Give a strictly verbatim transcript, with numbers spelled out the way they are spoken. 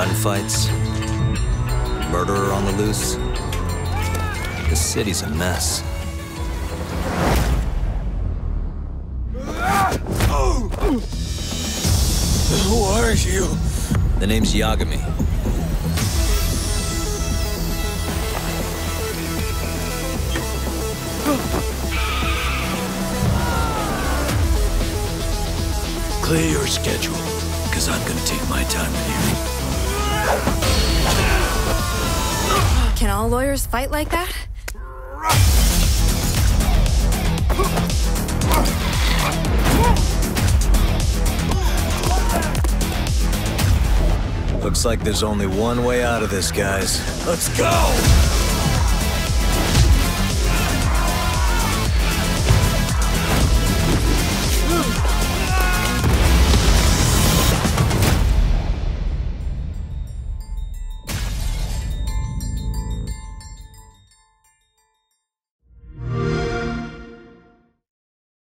Gunfights, murderer on the loose. This city's a mess. Who are you? The name's Yagami. Clear your schedule, because I'm gonna take my time with you. Can all lawyers fight like that? Looks like there's only one way out of this, guys. Let's go!